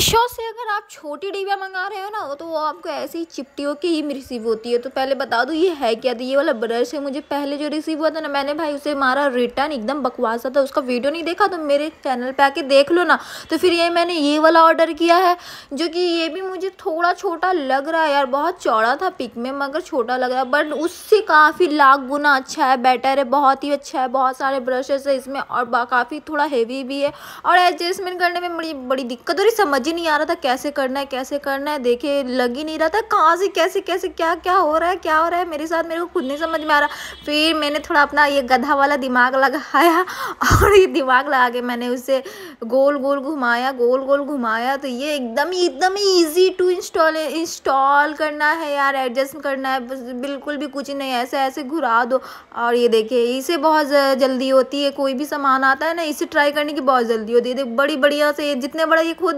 मीशो से अगर आप छोटी डिबिया मंगा रहे हो ना तो वो आपको ऐसे ही चिपटियों की ही रिसीव होती है। तो पहले बता दूँ ये है क्या। तो ये वाला ब्रश है, मुझे पहले जो रिसीव हुआ था ना मैंने भाई उसे मारा रिटर्न, एकदम बकवास था। उसका वीडियो नहीं देखा तो मेरे चैनल पे आके देख लो ना। तो फिर ये मैंने ये वाला ऑर्डर किया है, जो कि ये भी मुझे थोड़ा छोटा लग रहा है यार, बहुत चौड़ा था पिक में मगर छोटा लग रहा है, बट उससे काफ़ी लाख गुना अच्छा है, बेटर है, बहुत ही अच्छा है। बहुत सारे ब्रशेस है इसमें और काफ़ी थोड़ा हेवी भी है और एडजस्टमेंट करने में बड़ी बड़ी दिक्कत हो रही, समझ ही नहीं आ रहा था कैसे करना है कैसे करना है। देखे लग ही नहीं रहा था कहाँ से कैसे कैसे क्या क्या हो रहा है क्या हो रहा है मेरे साथ, मेरे को खुद नहीं समझ में आ रहा। फिर मैंने थोड़ा अपना ये गधा वाला दिमाग लगाया और ये दिमाग लगा के मैंने उसे गोल गोल घुमाया तो ये एकदम ही ईजी टू इंस्टॉल करना है यार, एडजस्ट करना है, बस बिल्कुल भी कुछ नहीं, ऐसे ऐसे घुरा दो। और ये देखिए इसे बहुत जल्दी होती है, कोई भी सामान आता है ना इसे ट्राई करने की बहुत जल्दी होती है। बड़ी बढ़िया से जितने बड़ा ये खुद